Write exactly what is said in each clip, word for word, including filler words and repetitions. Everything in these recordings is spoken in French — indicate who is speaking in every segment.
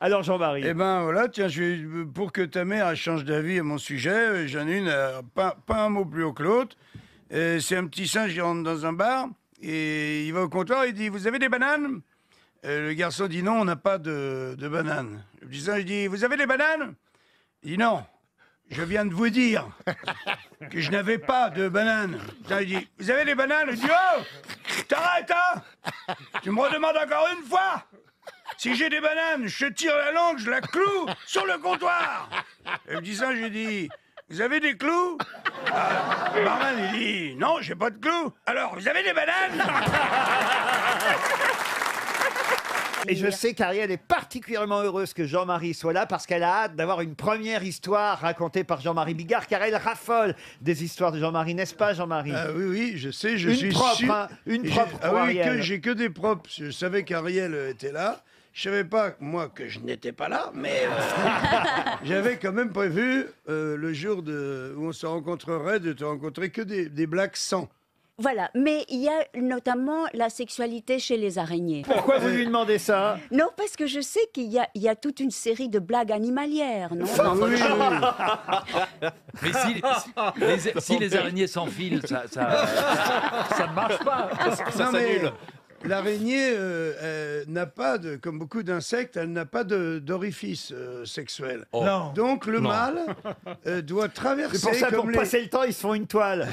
Speaker 1: Alors Jean-Marie.
Speaker 2: Eh ben voilà, tiens, je vais- pour que ta mère elle change d'avis à mon sujet, j'en ai une, euh, pas, pas un mot plus haut que l'autre. Euh, C'est un petit singe qui rentre dans un bar et il va au comptoir, il dit « Vous avez des bananes ?» Euh, Le garçon dit « Non, on n'a pas de, de bananes. » Le petit singe dit « Vous avez des bananes ?» Il dit « Non, je viens de vous dire que je n'avais pas de bananes. » Il dit « Vous avez des bananes ?» Il dit « Oh, t'arrêtes, hein? Tu me redemandes encore une fois? Si j'ai des bananes, je tire la langue, je la cloue sur le comptoir. » Et le petit singe, je dis « Vous avez des clous ?» Ah, le barman, il dit « Non, j'ai pas de clous. » Alors, vous avez des bananes?
Speaker 1: Et je sais qu'Ariel est particulièrement heureuse que Jean-Marie soit là parce qu'elle a hâte d'avoir une première histoire racontée par Jean-Marie Bigard, car elle raffole des histoires de Jean-Marie, n'est-ce pas Jean-Marie?
Speaker 2: Ah oui, oui, je sais, je
Speaker 1: une
Speaker 2: suis
Speaker 1: propre,
Speaker 2: sûr.
Speaker 1: hein, une
Speaker 2: J'ai-
Speaker 1: propre
Speaker 2: ah
Speaker 1: pour
Speaker 2: oui,
Speaker 1: Ariel.
Speaker 2: que j'ai que des propres. Je savais qu'Ariel était là. Je savais pas, moi, que je n'étais pas là, mais euh, j'avais quand même prévu, euh, le jour de, où on se rencontrerait, de te rencontrer que des, des blagues sans.
Speaker 3: Voilà, mais il y a notamment la sexualité chez les araignées.
Speaker 1: Pourquoi vous lui demandez ça?
Speaker 3: Non, parce que je sais qu'il y a, il y a toute une série de blagues animalières, non? Dans
Speaker 2: Oui,
Speaker 3: votre-
Speaker 2: oui.
Speaker 4: Mais si, si les, si les araignées s'enfilent, ça, ça, ça ne marche pas.
Speaker 2: Non, mais l'araignée euh, euh, n'a pas de, comme beaucoup d'insectes, elle n'a pas de- d'orifice euh, sexuel.
Speaker 4: Oh.
Speaker 1: Non.
Speaker 2: Donc le mâle euh, doit traverser
Speaker 1: C'est pour ça,
Speaker 2: comme
Speaker 1: pour
Speaker 2: les...
Speaker 1: passer le temps, ils se font une toile.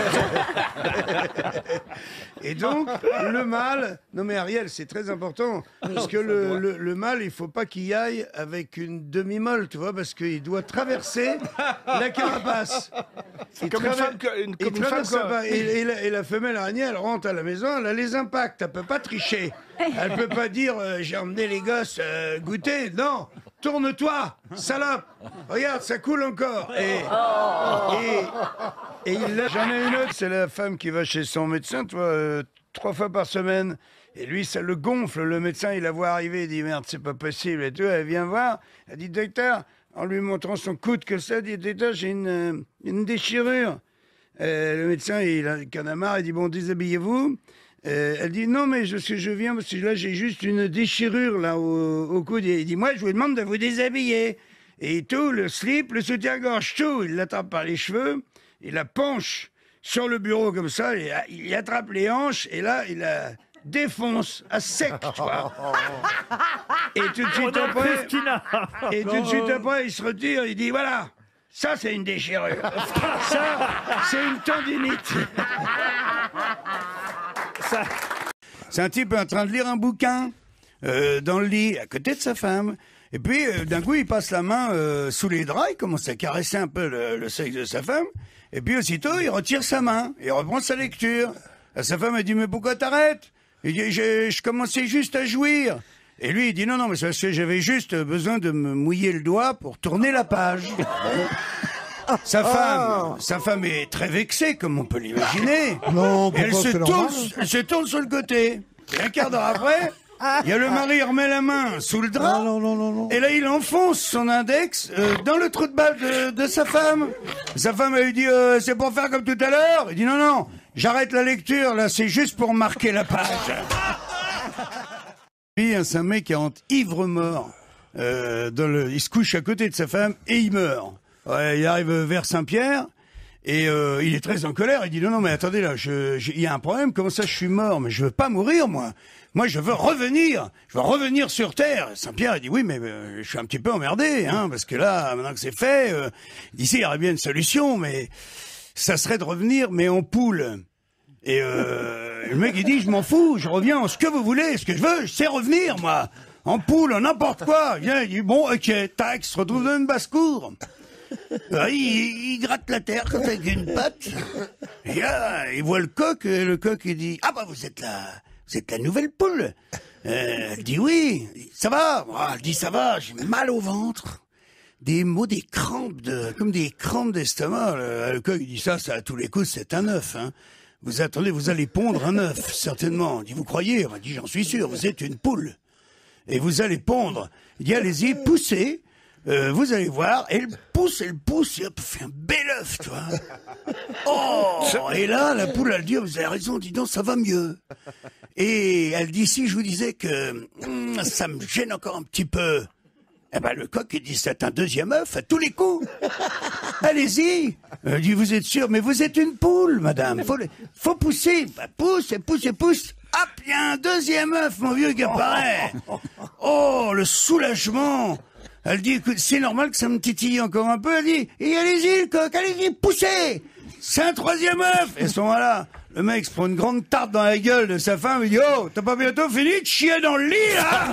Speaker 2: Et donc, le mâle... Non mais Ariel, c'est très important, parce que le, le, le mâle, il faut pas qu'il y aille avec une demi-molle, tu vois, parce qu'il doit traverser la carapace. Il
Speaker 5: Comme une
Speaker 2: traverse-
Speaker 5: femme, que- une-
Speaker 2: il
Speaker 5: comme une
Speaker 2: traverse
Speaker 5: femme,
Speaker 2: la
Speaker 5: quoi.
Speaker 2: ba- et, et la, et la femelle araignée, elle rentre à la maison, elle a les impacts, elle peut pas tricher. Elle peut pas dire euh, j'ai emmené les gosses euh, goûter. Non, tourne-toi, salope. Regarde, ça coule encore. Et, et, et il l'a- j'en ai une autre, c'est la femme qui va chez son médecin, tu vois, euh, trois fois par semaine. Et lui, ça le gonfle. Le médecin, il la voit arriver, il dit merde, c'est pas possible. Et tout, elle vient voir. Elle dit docteur, en lui montrant son coude que ça, elle dit docteur, j'ai une, euh, une déchirure. Euh, le médecin, il a qu'un a marre, il dit bon, déshabillez-vous. Euh, elle dit non, mais je, je viens parce que là, j'ai juste une déchirure là au, au coude. Et il dit moi, je vous demande de vous déshabiller. Et tout, le slip, le soutien-gorge, tout. Il l'attrape par les cheveux, il la penche sur le bureau comme ça, il, il y attrape les hanches et là, il la défonce à sec, tu vois. Et tout de suite après,
Speaker 1: Christina.
Speaker 2: et tout de suite après, il se retire, il dit voilà. Ça, c'est une déchirure. Ça, c'est une tendinite.
Speaker 1: Ça-
Speaker 2: C'est un type en train de lire un bouquin euh, dans le lit, à côté de sa femme. Et puis, euh, d'un coup, il passe la main euh, sous les draps, il commence à caresser un peu le, le sexe de sa femme. Et puis, aussitôt, il retire sa main et reprend sa lecture. Et sa femme, elle dit, mais pourquoi t'arrêtes? Il dit, je, je commençais juste à jouir. Et lui, il dit, non, non, mais c'est parce que j'avais juste besoin de me mouiller le doigt pour tourner la page. Sa femme, sa femme est très vexée, comme on peut l'imaginer.
Speaker 6: Non,
Speaker 2: Et elle
Speaker 6: pourquoi
Speaker 2: se
Speaker 6: c'est
Speaker 2: tourne,
Speaker 6: normal.
Speaker 2: elle se tourne sur le côté. Et un quart d'heure après, il y a le mari remet la main sous le drap.
Speaker 6: Non, non, non, non.
Speaker 2: Et là, il enfonce son index euh, dans le trou de balle de, de sa femme. Sa femme, elle lui dit, euh, c'est pour faire comme tout à l'heure. Il dit, non, non, j'arrête la lecture, là, c'est juste pour marquer la page. Lui, c'est un mec qui rentre ivre-mort. Euh, dans le, il se couche à côté de sa femme et il meurt. Ouais, il arrive vers Saint-Pierre et euh, il est très en colère. Il dit non, non, mais attendez là, je, je- il y a un problème. Comment ça, je suis mort? Mais je veux pas mourir, moi. Moi, je veux revenir. Je veux revenir sur Terre. Saint-Pierre, il dit oui, mais euh, je suis un petit peu emmerdé, hein, parce que là, maintenant que c'est fait, euh, d'ici, il y aurait bien une solution, mais ça serait de revenir, mais en poule. Et euh, le mec, il dit, je m'en fous, je reviens en ce que vous voulez. Ce que je veux, c'est revenir, moi. En poule, en n'importe quoi. Il vient, il dit, bon, ok, tac, il se retrouve dans une basse-cour. Euh, il, il gratte la terre avec une patte. Et là, il voit le coq, et le coq, il dit, ah bah, vous êtes la, vous êtes la nouvelle poule. Euh, elle dit, oui, ça va. Ah, elle dit, ça va, j'ai mal au ventre. Des mots, des crampes, de, comme des crampes d'estomac. Le, le coq, il dit, ça, ça, à tous les coups, c'est un œuf, hein. Vous attendez, vous allez pondre un œuf, certainement. Il dit, vous croyez? Il dit, j'en suis sûr, vous êtes une poule. Et vous allez pondre. Il dit, allez-y, poussez. Euh, vous allez voir, elle pousse, elle pousse, et hop, fait un bel œuf, tu vois. Oh! Et là, la poule, elle dit, vous avez raison, dis donc, ça va mieux. Et elle dit, si je vous disais que hum, ça me gêne encore un petit peu. Eh ben, le coq, il dit, c'est un deuxième œuf à tous les coups. Allez-y. Il dit, vous êtes sûr? Mais vous êtes une poule, madame. Faut, le- faut pousser. Bah, pousse, et pousse, et pousse. Hop, il y a un deuxième œuf, mon vieux, qui apparaît. Oh, le soulagement. Elle dit, écoute, c'est normal que ça me titille encore un peu. Elle dit, et allez-y, le coq, allez-y, poussez. C'est un troisième œuf. Et à ce moment-là, le mec se prend une grande tarte dans la gueule de sa femme. Il dit, oh, t'as pas bientôt fini de chier dans le lit, là?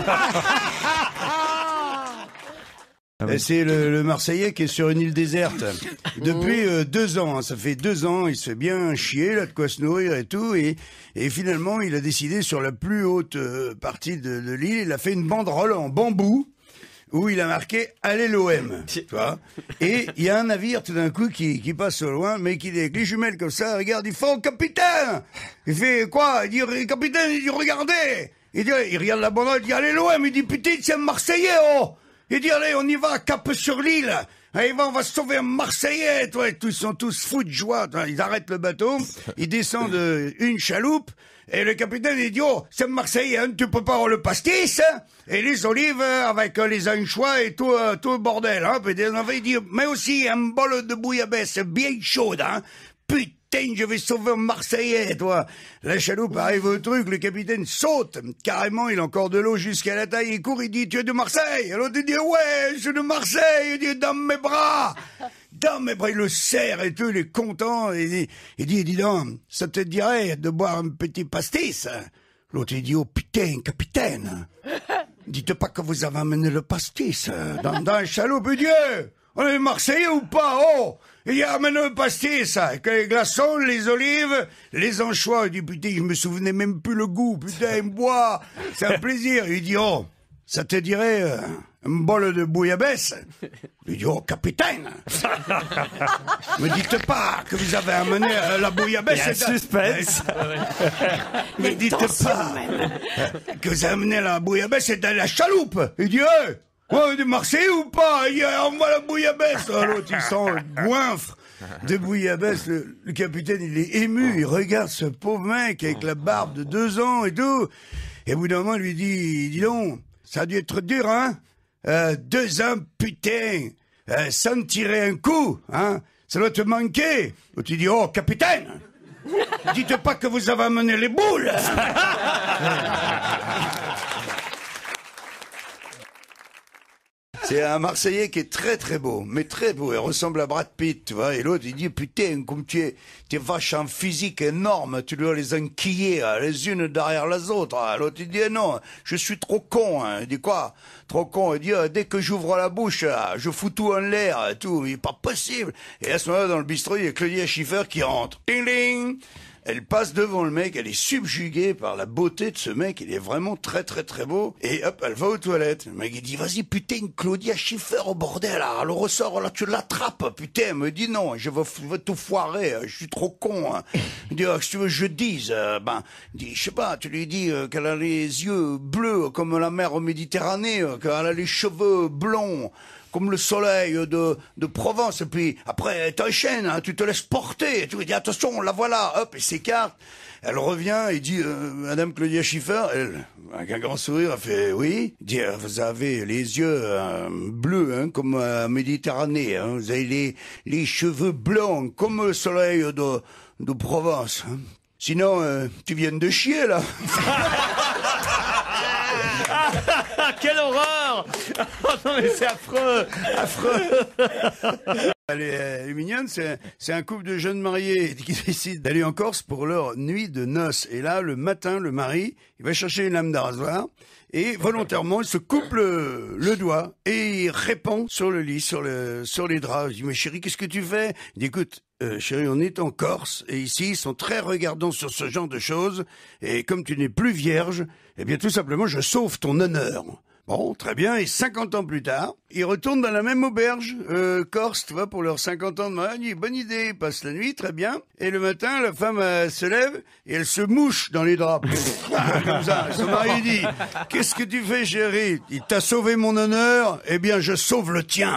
Speaker 2: Et c'est le, le Marseillais qui est sur une île déserte depuis euh, deux ans. Hein, ça fait deux ans, il se fait bien chier, là, de quoi se nourrir et tout. Et, et finalement, il a décidé sur la plus haute euh, partie de, de l'île, il a fait une banderole en bambou où il a marqué « Allez l'O M ». Tu vois. Et il y a un navire tout d'un coup qui, qui passe au loin, mais qui est avec les jumelles comme ça, regarde, il fait « Oh, capitaine !» Il fait quoi? Il dit « Capitaine !» Il dit « Regardez !» Il dit, il regarde la banderole, il dit « Allez l'O M !» Il dit « Putain, c'est un Marseillais, oh !» Il dit, allez, on y va, cap sur l'île. Allez, va, on va sauver un Marseillais. Toi, et tous, ils sont tous fous de joie. Ils arrêtent le bateau, ils descendent euh, une chaloupe, et le capitaine, il dit, oh, c'est un Marseillais, hein, tu peux pas avoir le pastis, hein, et les olives euh, avec euh, les anchois et tout, euh, tout le bordel. Hein. Puis, il dit, mais aussi un bol de bouillabaisse bien chaude. Hein. Putain. Putain, je vais sauver un Marseillais, toi. La chaloupe arrive au truc, le capitaine saute. Carrément, il a encore de l'eau jusqu'à la taille. Il court, il dit, tu es de Marseille? L'autre, il dit, ouais, je suis de Marseille. Il dit, dans mes bras. Dans mes bras, il le serre et tout, il est content. Il dit, il dit, dis donc, ça te dirait de boire un petit pastis? L'autre, il dit, oh putain, capitaine. Dites pas que vous avez amené le pastis dans, dans la chaloupe. Il dit, eh, on est Marseillais ou pas? Oh! Il y a amené le pastis, avec les glaçons, les olives, les anchois. Il dit, putain, je me souvenais même plus le goût. Putain, il me boit. C'est un plaisir. Il dit, oh, ça te dirait euh, un bol de bouillabaisse? Il dit, oh, capitaine. Me dites pas que vous avez amené euh, la bouillabaisse.
Speaker 1: Il y a un suspense.
Speaker 2: Me dites pas que vous avez amené la bouillabaisse dans la chaloupe. Il dit, hey, ouais, de Marseille ou pas? Il y a, on voit la bouillabaisse. L'autre, il sent le goinfre de bouillabaisse. Le, le capitaine, il est ému. Il regarde ce pauvre mec avec la barbe de deux ans et tout. Et au bout d'un moment, il lui dit, dis donc, ça a dû être dur, hein? Euh, deux ans, putain, euh, sans tirer un coup, hein? Ça doit te manquer. L'autre, il dit, oh, capitaine, dites pas que vous avez amené les boules. C'est un Marseillais qui est très très beau, mais très beau. Il ressemble à Brad Pitt, tu vois. Et l'autre, il dit, putain, comme tu es, tu es vache en physique énorme, tu dois les enquiller, hein, les unes derrière les autres. Hein. L'autre, il dit, non, je suis trop con. Hein. Il dit, quoi? Trop con. Il dit, dès que j'ouvre la bouche, je fous tout en l'air, et tout. Il est pas possible. Et à ce moment-là, dans le bistrot, il y a Claudia Schiffer qui rentre. Ding ding. Elle passe devant le mec, elle est subjuguée par la beauté de ce mec, il est vraiment très très très beau, et hop, elle va aux toilettes. Le mec il dit, vas-y putain, Claudia Schiffer au bordel, là, elle ressort, là, tu l'attrapes, putain. Elle me dit, non, je vais, je vais tout foirer, je suis trop con. Hein. Il dit, ah, si tu veux que je dise, euh, ben, il dit, je sais pas, tu lui dis euh, qu'elle a les yeux bleus comme la mer Méditerranée, euh, qu'elle a les cheveux blonds, comme le soleil de, de Provence, et puis après t'enchaînes, hein, tu te laisses porter, tu lui dis attention, la voilà, hop, il s'écarte, elle revient et dit euh, Madame Claudia Schiffer, elle, avec un grand sourire, elle fait oui, elle dit vous avez les yeux euh, bleus, hein, comme la Méditerranée, hein, vous avez les, les cheveux blancs, comme le soleil de, de Provence, hein. Sinon, euh, tu viens de chier là.
Speaker 1: Quelle horreur! Oh non mais c'est affreux, affreux.
Speaker 2: Elle est, elle est mignonne, c'est, c'est un couple de jeunes mariés qui décident d'aller en Corse pour leur nuit de noces. Et là, le matin, le mari, il va chercher une lame de rasoir et volontairement, il se coupe le, le doigt et il répand sur le lit, sur, le, sur les draps. Je dis, mais chérie, qu'est-ce que tu fais? Il dit, écoute, euh, chérie, on est en Corse et ici, ils sont très regardants sur ce genre de choses. Et comme tu n'es plus vierge, eh bien, tout simplement, je sauve ton honneur. Bon, très bien, et cinquante ans plus tard, ils retournent dans la même auberge, euh, Corse, tu vois, pour leurs cinquante ans de mariage. Bonne idée, ils passent la nuit, très bien. Et le matin, la femme euh, se lève et elle se mouche dans les draps. Comme ça, son mari dit, qu'est-ce que tu fais, chérie? Il t'a sauvé mon honneur, eh bien, je sauve le tien.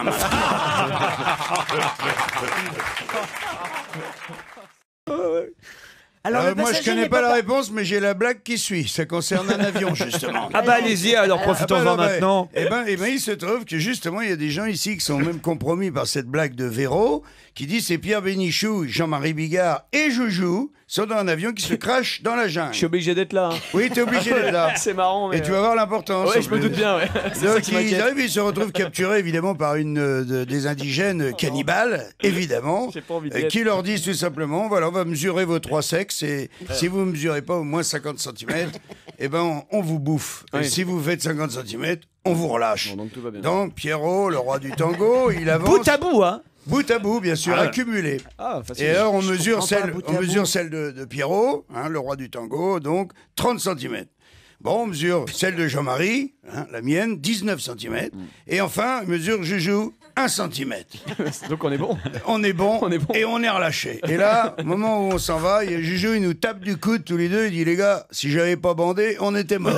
Speaker 5: Alors,
Speaker 2: Euh,
Speaker 5: le
Speaker 2: moi, je
Speaker 5: passager
Speaker 2: connais
Speaker 5: n'est
Speaker 2: pas
Speaker 5: pas
Speaker 2: la réponse, mais j'ai la blague qui suit. Ça concerne un avion, justement.
Speaker 1: Ah bah allez-y, alors profitons-en
Speaker 2: Ah bah, non, mais-
Speaker 1: maintenant.
Speaker 2: Eh ben, eh ben, il se trouve que justement, il y a des gens ici qui sont même compromis par cette blague de Véro, qui dit c'est Pierre Bénichou, Jean-Marie Bigard et Joujou sont dans un avion qui se crache dans la jungle.
Speaker 6: Je suis obligé d'être là. hein.
Speaker 2: Oui, t'es obligé d'être là.
Speaker 6: C'est marrant. Mais
Speaker 2: Et tu vas voir l'importance.
Speaker 6: Ouais,
Speaker 2: en
Speaker 6: je me
Speaker 2: plus.
Speaker 6: doute bien. Ouais. C'est ça
Speaker 2: Donc
Speaker 6: qui
Speaker 2: ils
Speaker 6: m'inquiète.
Speaker 2: arrivent, ils se retrouvent capturés évidemment par une euh, de- des indigènes cannibales, évidemment,
Speaker 6: J'ai pas envie d'y
Speaker 2: euh,
Speaker 6: être.
Speaker 2: qui leur disent tout simplement voilà, on va mesurer vos trois sexes et si vous ne mesurez pas au moins cinquante centimètres, eh ben on, on vous bouffe. Et
Speaker 6: Oui.
Speaker 2: si vous faites cinquante centimètres, on vous relâche.
Speaker 6: Bon, donc tout va bien.
Speaker 2: Donc Pierrot, le roi du tango, il avance
Speaker 1: Bout à bout, hein.
Speaker 2: bout à bout, bien sûr,
Speaker 1: Ah.
Speaker 2: accumulé.
Speaker 6: Ah, facile.
Speaker 2: Et alors on
Speaker 5: Je
Speaker 2: mesure
Speaker 5: comprends pas,
Speaker 2: celle,
Speaker 5: bout
Speaker 2: on
Speaker 5: à
Speaker 2: mesure
Speaker 5: bout.
Speaker 2: celle de, de Pierrot, hein, le roi du tango, donc trente centimètres. Bon, on mesure celle de Jean-Marie, hein, la mienne, dix-neuf centimètres. Et enfin, on mesure Joujou, un centimètre.
Speaker 6: Donc on est bon.
Speaker 2: On est bon,
Speaker 6: On est bon.
Speaker 2: et on est relâché. Et là, au moment où on s'en va, il y a Joujou, il nous tape du coude tous les deux, il dit les gars, si j'avais pas bandé, on était morts.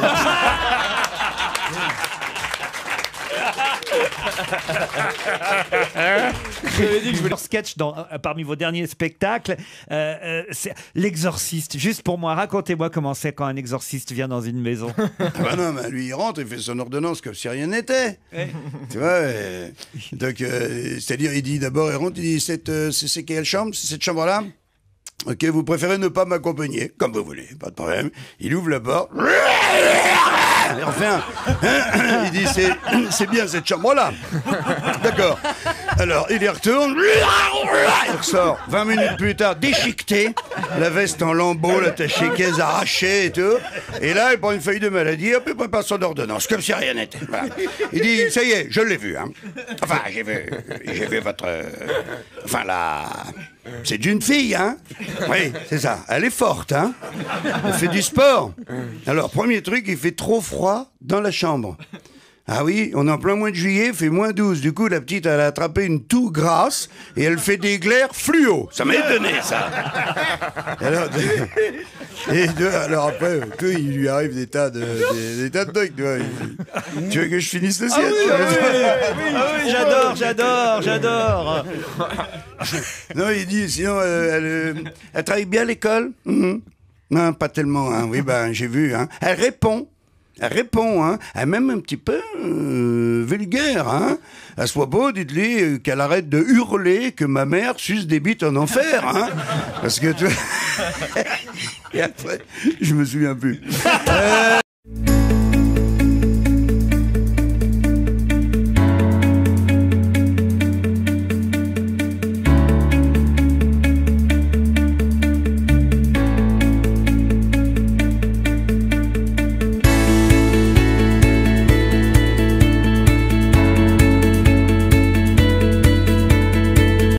Speaker 6: J'avais dit que je voulais.
Speaker 1: Leur sketch dans, euh, parmi vos derniers spectacles, euh, euh, c'est l'exorciste. Juste pour moi, racontez-moi comment c'est quand un exorciste vient dans une maison.
Speaker 2: Ah bah non, mais lui, il rentre, il fait son ordonnance comme si rien n'était. Tu vois, euh, donc, euh, c'est-à-dire, il dit d'abord, il rentre, il dit, cette, euh, c'est c'est quelle chambre? C'est cette chambre-là? Ok, vous préférez ne pas m'accompagner, comme vous voulez, pas de problème. Il ouvre la porte. Et enfin, il dit, c'est, c'est bien cette chambre-là. D'accord. Alors, il y retourne. Il ressort. vingt minutes plus tard, déchiqueté, la veste en lambeaux, l'attaché caisse arrachée et tout. Et là, il prend une feuille de maladie, hop, il prépare son ordonnance, comme si rien n'était. Voilà. Il dit, ça y est, je l'ai vu. Hein. Enfin, j'ai vu, j'ai vu votre... euh, enfin, la... C'est d'une fille, hein? Oui, c'est ça. Elle est forte, hein? Elle fait du sport. Alors, premier truc, il fait trop froid dans la chambre. Ah oui, on est en plein mois de juillet, il fait moins douze. Du coup, la petite, elle a attrapé une toux grasse et elle fait des glaires fluo. Ça m'a étonné, ça. Alors, et deux, alors après, tout, il lui arrive des tas de, des, des tas de trucs. Tu vois. Il- Tu veux que je finisse le siège?
Speaker 1: Ah oui, j'adore, j'adore, j'adore.
Speaker 2: Non, il dit, sinon, euh, elle, euh, elle travaille bien à l'école? Mhm. Non, pas tellement, hein. Oui, ben, j'ai vu, hein. Elle répond. Elle répond, hein. Elle est même un petit peu euh, vulgaire, hein. Elle soit beau, dites-lui euh, qu'elle arrête de hurler que ma mère suce des bites en enfer, hein. Parce que tu... Et après, je me souviens plus. Euh,